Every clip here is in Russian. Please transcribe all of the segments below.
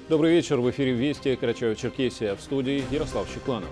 Добрый вечер. В эфире «Вести» Карачаево-Черкесия. В студии Ярослав Щекланов.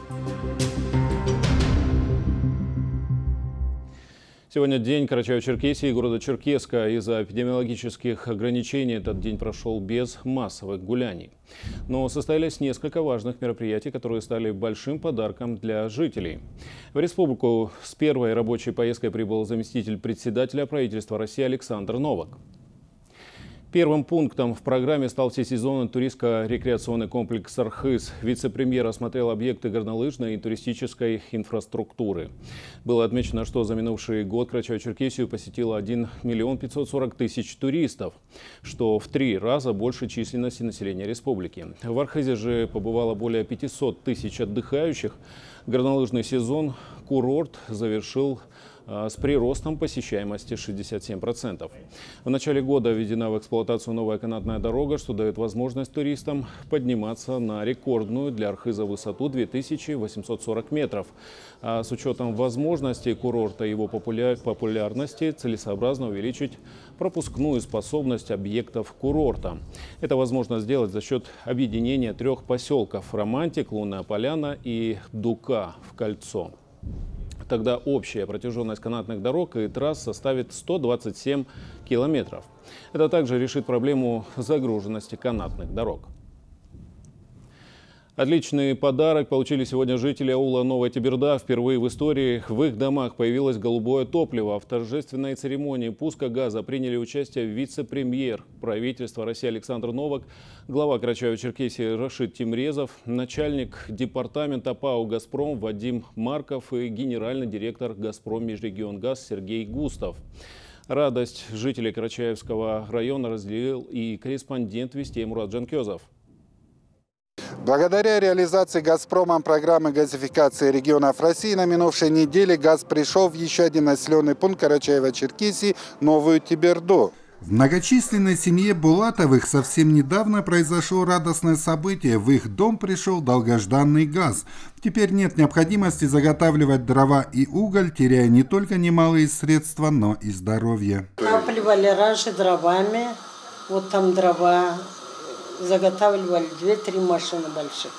Сегодня день Карачаево-Черкесии и города Черкесска. Из-за эпидемиологических ограничений этот день прошел без массовых гуляний. Но состоялись несколько важных мероприятий, которые стали большим подарком для жителей. В республику с первой рабочей поездкой прибыл заместитель председателя правительства России Александр Новак. Первым пунктом в программе стал всесезонный туристско-рекреационный комплекс «Архыз». Вице-премьер осмотрел объекты горнолыжной и туристической инфраструктуры. Было отмечено, что за минувший год Карачаево-Черкесию посетило 1 540 000 туристов, что в 3 раза больше численности населения республики. В Архызе же побывало более 500 000 отдыхающих. Горнолыжный сезон курорт завершил с приростом посещаемости 67%. В начале года введена в эксплуатацию новая канатная дорога, что дает возможность туристам подниматься на рекордную для Архыза высоту 2840 метров. А с учетом возможностей курорта и его популярности целесообразно увеличить пропускную способность объектов курорта. Это возможно сделать за счет объединения 3 поселков – Романтик, Лунная Поляна и Дука в кольцо. Тогда общая протяженность канатных дорог и трасс составит 127 километров. Это также решит проблему загруженности канатных дорог. Отличный подарок получили сегодня жители аула Новая Теберда. Впервые в истории в их домах появилось голубое топливо. В торжественной церемонии пуска газа приняли участие вице-премьер правительства России Александр Новак, глава Карачаево-Черкесии Рашид Тимрезов, начальник департамента ПАО «Газпром» Вадим Марков и генеральный директор «Газпром Межрегионгаз» Сергей Густав. Радость жителей Карачаевского района разделил и корреспондент «Вестей» Мурат Джанкезов. Благодаря реализации «Газпромом» программы газификации регионов России на минувшей неделе газ пришел в еще один населенный пункт Карачаево-Черкесии – Новую Теберду. В многочисленной семье Булатовых совсем недавно произошло радостное событие. В их дом пришел долгожданный газ. Теперь нет необходимости заготавливать дрова и уголь, теряя не только немалые средства, но и здоровье. Отапливали раньше дровами, вот там дрова. Заготавливали 2-3 машины больших.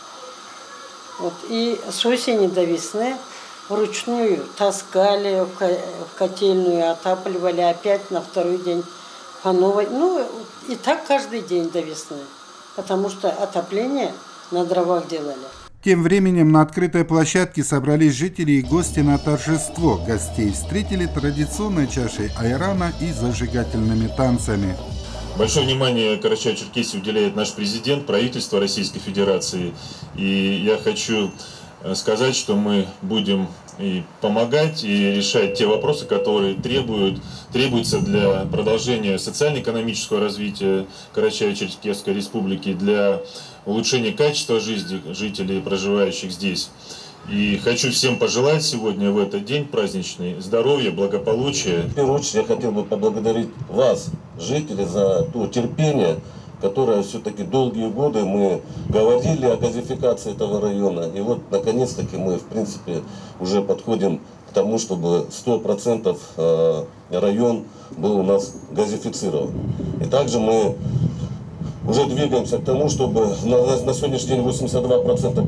Вот. И с осени до весны вручную таскали в котельную, отапливали опять на второй день по новой. Ну и так каждый день до весны, потому что отопление на дровах делали. Тем временем на открытой площадке собрались жители и гости на торжество. Гостей встретили традиционной чашей айрана и зажигательными танцами. Большое внимание Карачаево-Черкесии уделяет наш президент, правительство Российской Федерации. И я хочу сказать, что мы будем и помогать, и решать те вопросы, которые требуются для продолжения социально-экономического развития Карачаево-Черкесской Республики, для улучшения качества жизни жителей, проживающих здесь. И хочу всем пожелать сегодня, в этот день праздничный, здоровья, благополучия. В первую очередь я хотел бы поблагодарить вас, жители, за то терпение, которое все-таки долгие годы мы говорили о газификации этого района. И вот наконец-таки мы, в принципе, уже подходим к тому, чтобы 100% район был у нас газифицирован. И также мы уже двигаемся к тому, чтобы на сегодняшний день 82%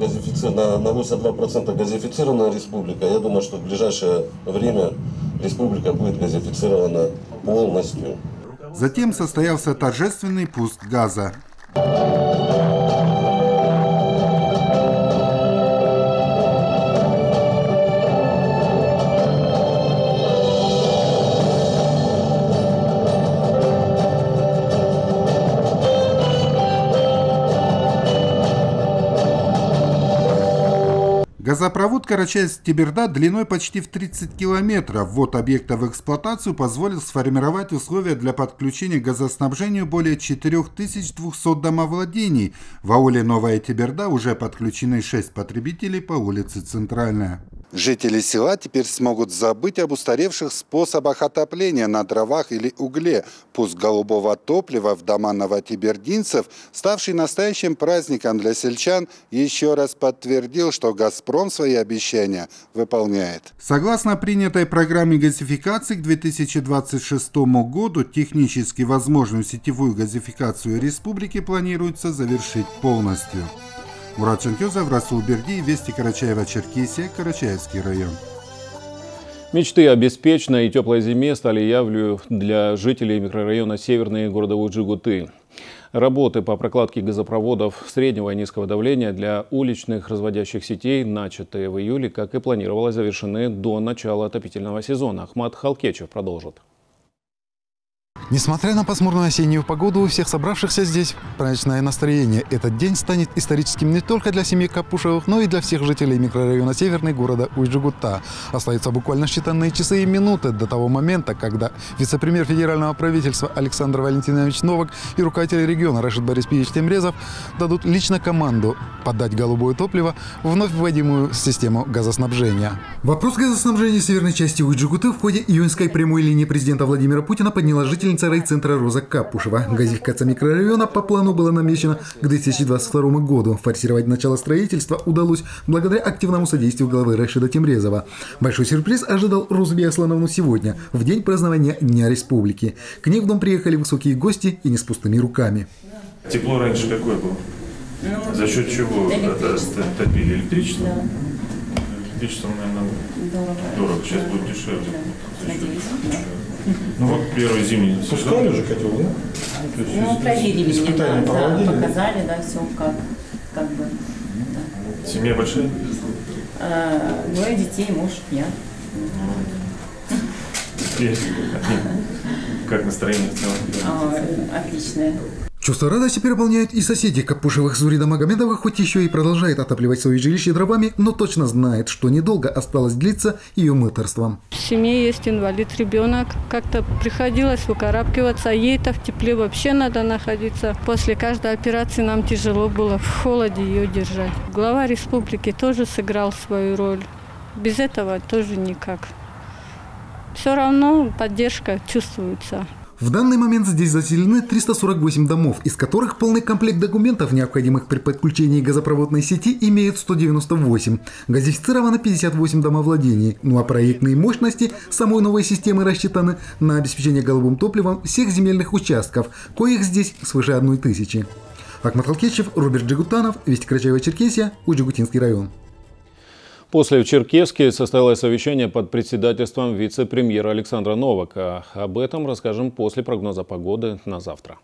газифицированная республика. Я думаю, что в ближайшее время республика будет газифицирована полностью. Затем состоялся торжественный пуск газа. Газопровод Карачаево-Теберда длиной почти в 30 километров. Ввод объекта в эксплуатацию позволил сформировать условия для подключения к газоснабжению более 4200 домовладений. В ауле Новая Теберда уже подключены 6 потребителей по улице Центральная. Жители села теперь смогут забыть об устаревших способах отопления на дровах или угле. Пуск голубого топлива в дома новотибердинцев, ставший настоящим праздником для сельчан, еще раз подтвердил, что «Газпром» свои обещания выполняет. Согласно принятой программе газификации к 2026 году, технически возможную сетевую газификацию республики планируется завершить полностью. Мурат Чанкёзов, Расул Берди, Вести Карачаево-Черкесия, Карачаевский район. Мечты о беспечной и теплой зиме стали явью для жителей микрорайона Северный города Уджигуты. Работы по прокладке газопроводов среднего и низкого давления для уличных разводящих сетей, начатые в июле, как и планировалось, завершены до начала отопительного сезона. Ахмат Халкечев продолжит. Несмотря на пасмурную осеннюю погоду, у всех собравшихся здесь праздничное настроение. Этот день станет историческим не только для семьи Капушевых, но и для всех жителей микрорайона Северный города Уджигута. Остаются буквально считанные часы и минуты до того момента, когда вице-премьер федерального правительства Александр Валентинович Новак и руководитель региона Рашид Борисович Темрезов дадут лично команду подать голубое топливо в вновь вводимую систему газоснабжения. Вопрос газоснабжения северной части Уджигуты в ходе июньской прямой линии президента Владимира Путина подняла жительница райцентра Роза Капушева. Газификация микрорайона по плану была намечена к 2022 году. Форсировать начало строительства удалось благодаря активному содействию главы Рашида Темрезова. Большой сюрприз ожидал Розбе Аслановну сегодня, в день празднования Дня Республики. К ней в дом приехали высокие гости и не с пустыми руками. Тепло раньше какое было? За счет чего топили? Электричество? Да. Электричество, наверное, дорого. Сейчас будет дешевле. Надеюсь, да. Ну вот первый зимний. Пускали уже котел, да? Ну, проверили меня, да, показали, да, все как бы. Да. Семья большая? 2 детей, муж, я. Как настроение в целом? Отличное. Чувство радости переполняют и соседи Капушевых. Зурида Магомедова хоть еще и продолжает отапливать свои жилища дровами, но точно знает, что недолго осталось длиться ее мытарством. В семье есть инвалид, ребенок. Как-то приходилось выкарабкиваться, а ей так в тепле вообще надо находиться. После каждой операции нам тяжело было в холоде ее держать. Глава республики тоже сыграл свою роль. Без этого тоже никак. Все равно поддержка чувствуется. В данный момент здесь заселены 348 домов, из которых полный комплект документов, необходимых при подключении газопроводной сети, имеют 198. Газифицировано 58 домовладений. Ну а проектные мощности самой новой системы рассчитаны на обеспечение голубым топливом всех земельных участков, коих здесь свыше 1000. Ахмат Халкечев, Роберт Джигутанов, Вести Карачаево-Черкесия, Уджигутинский район. После в Черкесске состоялось совещание под председательством вице-премьера Александра Новака. Об этом расскажем после прогноза погоды на завтра.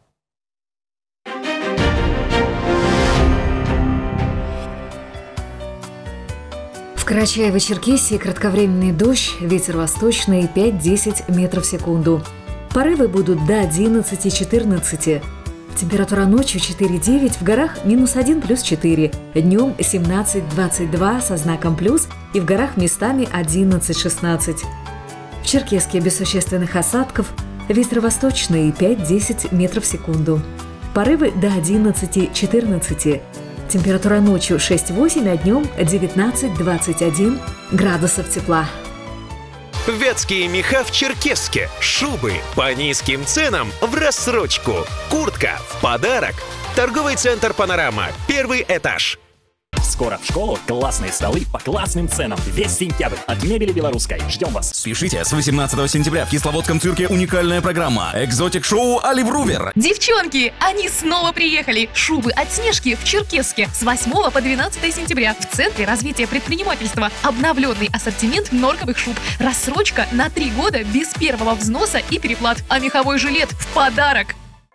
В Карачаево-Черкесии кратковременный дождь, ветер восточный 5-10 метров в секунду. Порывы будут до 11-14. Температура ночью 4-9, в горах -1 плюс 4, днем 17-22 со знаком плюс и в горах местами 11-16. В Черкесске без существенных осадков, ветер восточный 5-10 метров в секунду. Порывы до 11-14. Температура ночью 6-8, а днем 19-21 градусов тепла. Вятские меха в Черкесске. Шубы по низким ценам в рассрочку. Куртка в подарок. Торговый центр «Панорама». 1-й этаж. Скоро в школу классные столы по классным ценам. Весь сентябрь от мебели белорусской. Ждем вас. Спешите, с 18 сентября в Кисловодском цирке уникальная программа «Экзотик-шоу Оливер Рувер». Девчонки, они снова приехали. Шубы от Снежки в Черкесске с 8 по 12 сентября в Центре развития предпринимательства. Обновленный ассортимент норковых шуб. Рассрочка на 3 года без первого взноса и переплат. А меховой жилет в подарок.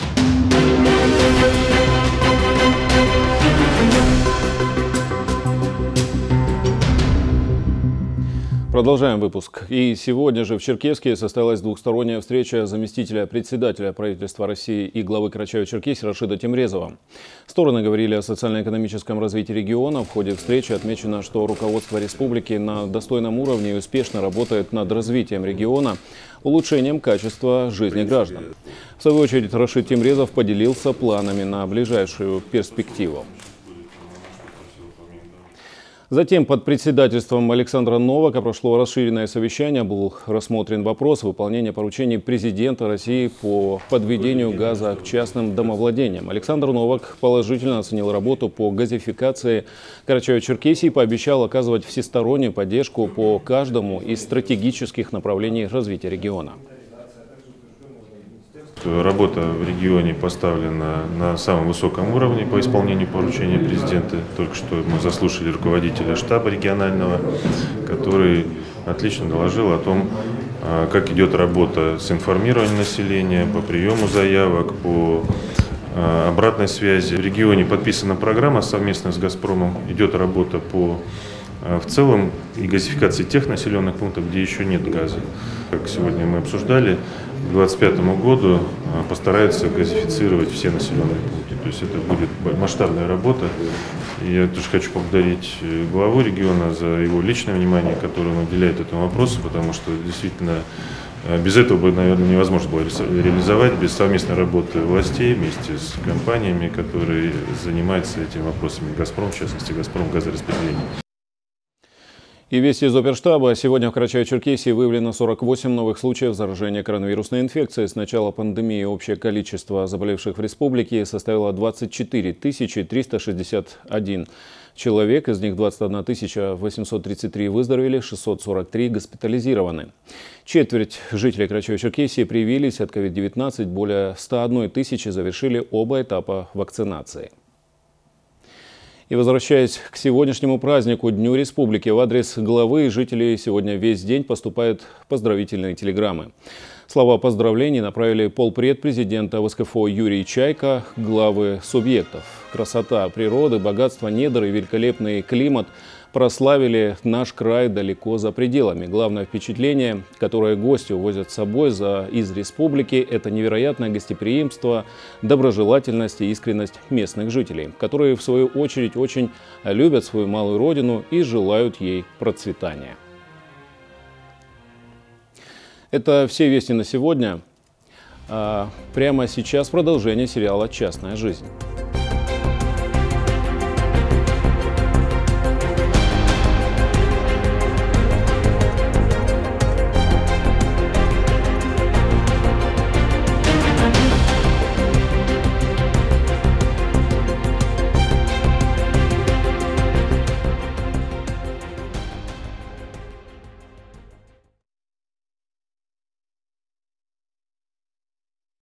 Продолжаем выпуск. И сегодня же в Черкесске состоялась двухсторонняя встреча заместителя председателя правительства России и главы Карачаево-Черкесии Рашида Темрезова. Стороны говорили о социально-экономическом развитии региона. В ходе встречи отмечено, что руководство республики на достойном уровне и успешно работает над развитием региона, улучшением качества жизни граждан. В свою очередь Рашид Темрезов поделился планами на ближайшую перспективу. Затем под председательством Александра Новака прошло расширенное совещание. Был рассмотрен вопрос выполнения поручений президента России по подведению газа к частным домовладениям. Александр Новак положительно оценил работу по газификации Карачаево-Черкесии и пообещал оказывать всестороннюю поддержку по каждому из стратегических направлений развития региона. Работа в регионе поставлена на самом высоком уровне по исполнению поручения президента. Только что мы заслушали руководителя штаба регионального, который отлично доложил о том, как идет работа с информированием населения, по приему заявок, по обратной связи. В регионе подписана программа совместно с «Газпромом». Идет работа по в целом и газификации тех населенных пунктов, где еще нет газа. Как сегодня мы обсуждали, к 2025 году постараются газифицировать все населенные пункты. То есть это будет масштабная работа. И я тоже хочу поблагодарить главу региона за его личное внимание, которое он уделяет этому вопросу, потому что действительно без этого бы, наверное, невозможно было реализовать, без совместной работы властей вместе с компаниями, которые занимаются этими вопросами. «Газпром», в частности, «Газпром» газораспределение. И вести из оперштаба. Сегодня в Карачаево-Черкесии выявлено 48 новых случаев заражения коронавирусной инфекцией. С начала пандемии общее количество заболевших в республике составило 24 361 человек. Из них 21 833 выздоровели, 643 госпитализированы. Четверть жителей Карачаево-Черкесии привились от COVID-19. Более 101 тысячи завершили оба этапа вакцинации. И возвращаясь к сегодняшнему празднику, Дню Республики, в адрес главы жителей сегодня весь день поступают поздравительные телеграммы. Слова поздравлений направили полпред президента ВСКФО Юрий Чайка, главы субъектов. Красота природы, богатство недр и великолепный климат прославили наш край далеко за пределами. Главное впечатление, которое гости увозят с собой из республики, это невероятное гостеприимство, доброжелательность и искренность местных жителей, которые в свою очередь очень любят свою малую родину и желают ей процветания. Это все вести на сегодня. Прямо сейчас продолжение сериала «Частная жизнь».